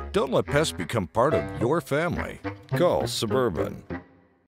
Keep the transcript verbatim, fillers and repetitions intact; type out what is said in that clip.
Don't let pests become part of your family. Call Suburban.